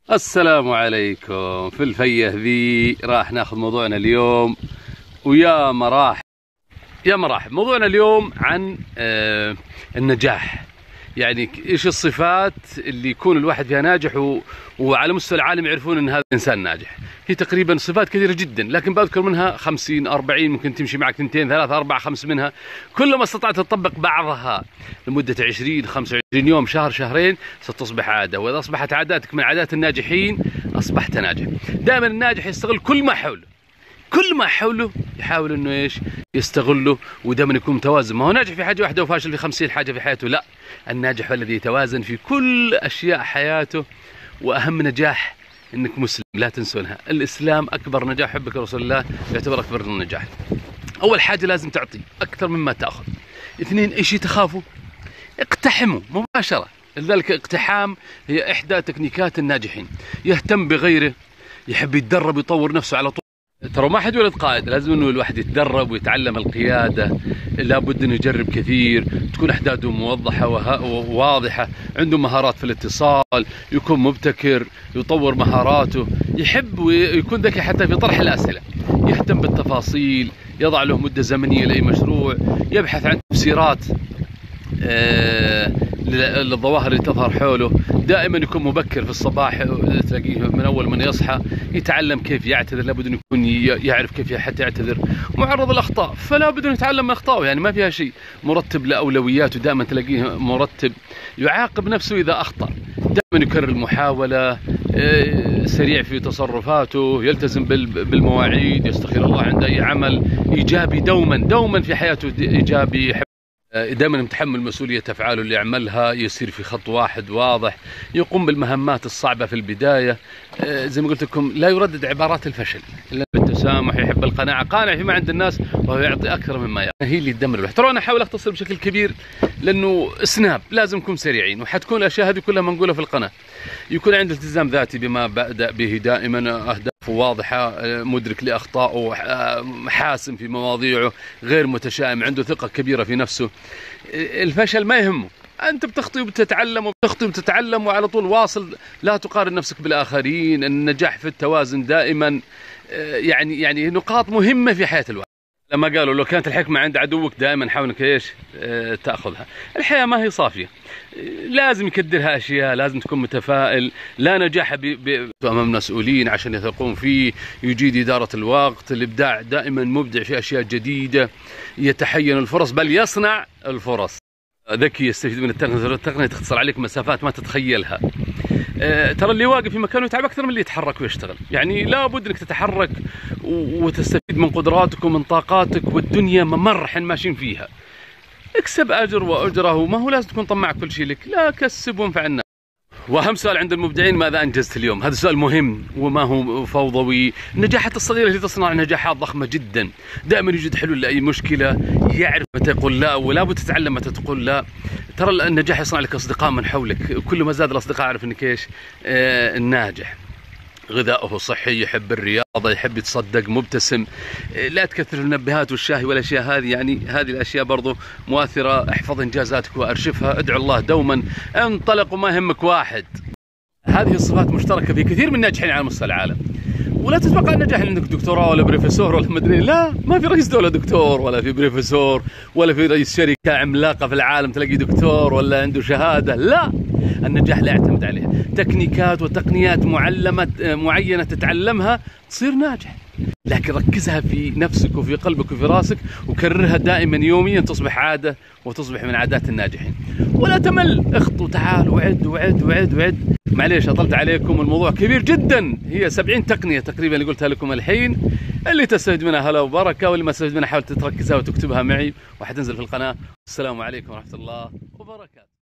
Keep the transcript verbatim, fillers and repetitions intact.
السلام عليكم. في الفيه ذي راح ناخذ موضوعنا اليوم، ويا مراحب يا مراحب. موضوعنا اليوم عن آه النجاح. يعني ايش الصفات اللي يكون الواحد فيها ناجح و... وعلى مستوى العالم يعرفون ان هذا الانسان ناجح. هي تقريبا صفات كثيره جدا، لكن بذكر منها خمسين أربعين، ممكن تمشي معك اثنتين ثلاثة أربعة خمس منها. كلما استطعت تطبق بعضها لمده عشرين خمسة وعشرين يوم، شهر شهرين، ستصبح عاده، واذا اصبحت عاداتك من عادات الناجحين اصبحت ناجح. دائما الناجح يستغل كل ما حوله، كل ما حوله يحاول انه ايش؟ يستغله، ودائما يكون متوازن. ما هو ناجح في حاجه واحده وفاشل في خمسين حاجه في حياته، لا. الناجح هو الذي يتوازن في كل اشياء حياته. واهم نجاح انك مسلم، لا تنسونها. الاسلام اكبر نجاح، حبك رسول الله يعتبر اكبر النجاح. اول حاجه لازم تعطي اكثر مما تاخذ. اثنين، ايش تخافوا؟ اقتحموا مباشره. لذلك اقتحام هي احدى تكنيكات الناجحين. يهتم بغيره، يحب يتدرب يطور نفسه على طول. ترى ما حد يولد قائد، لازم انه الواحد يتدرب ويتعلم القياده. لابد انه يجرب كثير، تكون احداثه موضحه وواضحه، عنده مهارات في الاتصال، يكون مبتكر، يطور مهاراته، يحب ويكون ذكي حتى في طرح الاسئله، يهتم بالتفاصيل، يضع له مده زمنيه لاي مشروع، يبحث عن تفسيرات آه للظواهر اللي تظهر حوله. دائما يكون مبكر في الصباح، تلاقيه من اول من يصحى يتعلم كيف يعتذر. لابد انه يكون يعرف كيف حتى يعتذر. معرض الاخطاء، فلا بد انه يتعلم من اخطائه، يعني ما فيها شيء. مرتب لاولوياته، دائما تلاقيه مرتب، يعاقب نفسه اذا اخطا، دائما يكرر المحاوله، سريع في تصرفاته، يلتزم بالمواعيد، يستخير الله عند اي عمل، ايجابي دوما دوما في حياته، ايجابي، دائما متحمل مسؤولية أفعاله اللي يعملها، يسير في خط واحد واضح، يقوم بالمهمات الصعبة في البداية. زي ما قلت لكم، لا يردد عبارات الفشل إلا بالتسامح، يحب القناعة، قانع فيما عند الناس وهو يعطي أكثر مما يعطي. هي اللي تدمر الواحد. ترى أنا أحاول أختصر بشكل كبير، لأنه سناب لازم نكون سريعين، وحتكون الأشياء هذه كلها منقولة في القناة. يكون عنده التزام ذاتي بما بدأ به دائما، أهدافه واضحة، مدرك لأخطائه، حاسم في مواضيعه، غير متشائم، عنده ثقة كبيرة في نفسه. الفشل ما يهمه، أنت بتخطي وبتتعلم وبتخطي وبتتعلم وعلى طول واصل. لا تقارن نفسك بالآخرين. النجاح في التوازن دائما. يعني يعني نقاط مهمة في حياة الواحد. لما قالوا لو كانت الحكمة عند عدوك دائما حاول انك ايش؟ تاخذها. الحياة ما هي صافية، لازم يكدرها اشياء، لازم تكون متفائل. لا نجاح امام مسؤولين عشان يثقون فيه، يجيد إدارة الوقت، الابداع، دائما مبدع في اشياء جديدة، يتحين الفرص بل يصنع الفرص. ذكي، يستفيد من التقنية، التقنية تختصر عليك مسافات ما تتخيلها. أه ترى اللي واقف في مكانه يتعب اكثر من اللي يتحرك ويشتغل. يعني لابد انك تتحرك وتستفيد من قدراتك ومن طاقاتك، والدنيا ممر حين ماشيين فيها. اكسب اجر واجره، ما هو لازم تكون طماع كل شيء لك، لا، كسب وانفع الناس. واهم سؤال عند المبدعين: ماذا انجزت اليوم؟ هذا سؤال مهم وما هو فوضوي. النجاحات الصغيره اللي تصنع نجاحات ضخمه جدا. دائما يوجد حلول لاي مشكله، يعرف متى يقول لا، ولا بد تتعلم متى تقول لا. ترى النجاح يصنع لك اصدقاء من حولك، كل ما زاد الاصدقاء اعرف انك ايش؟ آه الناجح. غذاؤه صحي، يحب الرياضه، يحب يتصدق، مبتسم. لا تكثر المنبهات والشاهي والاشياء هذه، يعني هذه الاشياء برضو مؤثره. احفظ انجازاتك وارشفها، ادعو الله دوما، انطلق وما يهمك واحد. هذه الصفات مشتركه في كثير من الناجحين على مستوى العالم. ولا تتوقع النجاح اللي عندك دكتوراه ولا بروفيسور ولا مدري، لا، ما في رئيس دوله دكتور ولا في بروفيسور ولا في رئيس شركه عملاقه في العالم تلاقي دكتور ولا عنده شهاده، لا. النجاح لا يعتمد عليه. تكنيكات وتقنيات معلمه معينه تتعلمها تصير ناجح، لكن ركزها في نفسك وفي قلبك وفي راسك، وكررها دائما يوميا، تصبح عاده وتصبح من عادات الناجحين. ولا تمل، اخط وتعال وعد وعد وعد وعد. معليش اطلت عليكم، الموضوع كبير جدا. هي سبعين تقنيه تقريبا اللي قلتها لكم الحين. اللي تستفيد منها هلا وبركه، واللي ما تستفيد منها حاول تركزها وتكتبها معي وحتنزل في القناه. السلام عليكم ورحمه الله وبركاته.